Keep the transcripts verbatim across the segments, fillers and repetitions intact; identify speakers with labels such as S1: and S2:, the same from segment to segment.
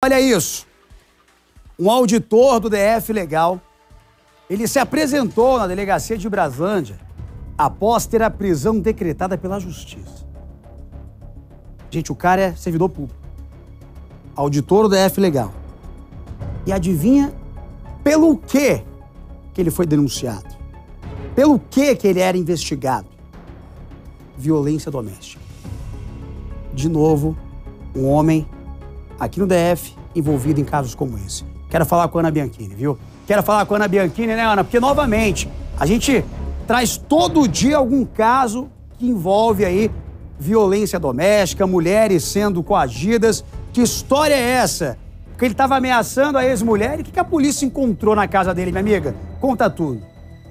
S1: Olha isso. Um auditor do D F Legal, ele se apresentou na delegacia de Braslândia após ter a prisão decretada pela justiça. Gente, o cara é servidor público, auditor do D F Legal. E adivinha pelo quê que ele foi denunciado? Pelo quê que ele era investigado? Violência doméstica. De novo, um homem aqui no D F envolvido em casos como esse. Quero falar com a Ana Bianchini, viu? Quero falar com a Ana Bianchini, né, Ana? Porque, novamente, a gente traz todo dia algum caso que envolve aí violência doméstica, mulheres sendo coagidas. Que história é essa? Porque ele estava ameaçando a ex-mulher e o que a polícia encontrou na casa dele, minha amiga? Conta tudo.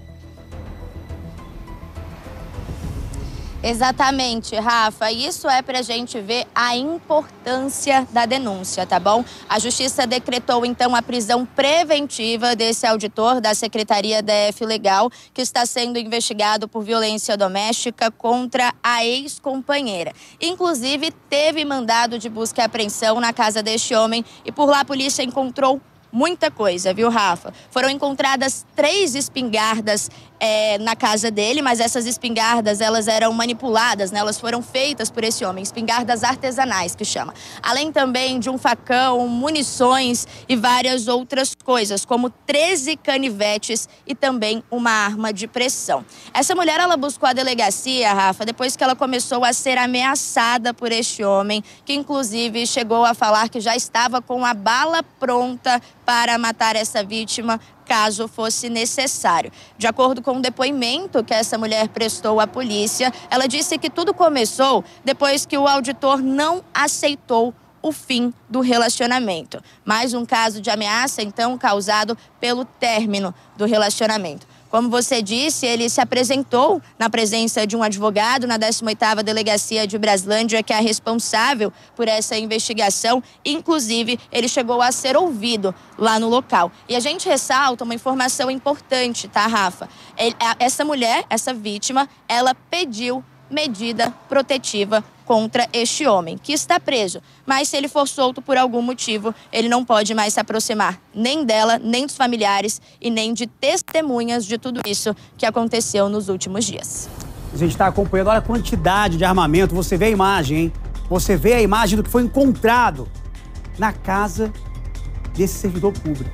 S2: Exatamente, Rafa. Isso é pra gente ver a importância da denúncia, tá bom? A Justiça decretou, então, a prisão preventiva desse auditor da Secretaria D F Legal, que está sendo investigado por violência doméstica contra a ex-companheira. Inclusive, teve mandado de busca e apreensão na casa deste homem e por lá a polícia encontrou muita coisa, viu, Rafa? Foram encontradas três espingardas é, na casa dele, mas essas espingardas, elas eram manipuladas, né? Elas foram feitas por esse homem, espingardas artesanais, que chama. Além também de um facão, munições e várias outras coisas, como treze canivetes e também uma arma de pressão. Essa mulher, ela buscou a delegacia, Rafa, depois que ela começou a ser ameaçada por este homem, que inclusive chegou a falar que já estava com a bala pronta para matar essa vítima, caso fosse necessário. De acordo com o depoimento que essa mulher prestou à polícia, ela disse que tudo começou depois que o auditor não aceitou o fim do relacionamento. Mais um caso de ameaça, então, causado pelo término do relacionamento. Como você disse, ele se apresentou na presença de um advogado na décima oitava Delegacia de Braslândia, que é a responsável por essa investigação. Inclusive, ele chegou a ser ouvido lá no local. E a gente ressalta uma informação importante, tá, Rafa? Ele, essa mulher, essa vítima, ela pediu medida protetiva contra este homem, que está preso. Mas se ele for solto por algum motivo, ele não pode mais se aproximar nem dela, nem dos familiares e nem de testemunhas de tudo isso que aconteceu nos últimos dias.
S1: A gente está acompanhando, olha a quantidade de armamento, você vê a imagem, hein? Você vê a imagem do que foi encontrado na casa desse servidor público,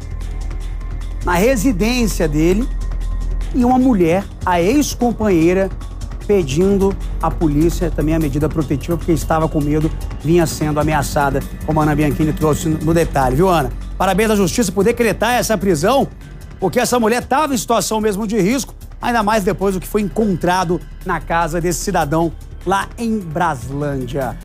S1: na residência dele, e uma mulher, a ex-companheira, pedindo à polícia também a medida protetiva, porque estava com medo, vinha sendo ameaçada, como a Ana Bianchini trouxe no detalhe, viu, Ana? Parabéns à Justiça por decretar essa prisão, porque essa mulher estava em situação mesmo de risco, ainda mais depois do que foi encontrado na casa desse cidadão lá em Braslândia.